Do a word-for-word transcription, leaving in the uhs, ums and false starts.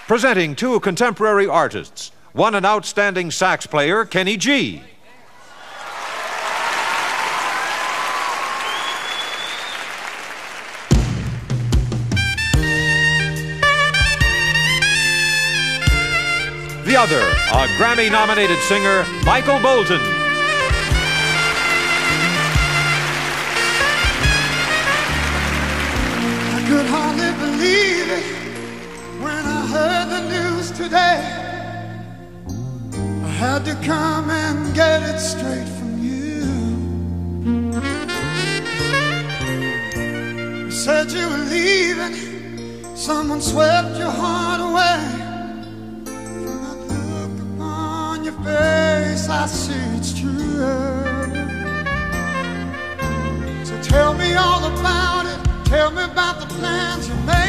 Presenting two contemporary artists, one an outstanding sax player, Kenny G. The other, a Grammy-nominated singer, Michael Bolton. I could hardly believe it when I heard the news today. I had to come and get it straight from you. You said you were leaving, someone swept your heart away. From that look upon your face, I see it's true. So tell me all about it. Tell me about the plans you made.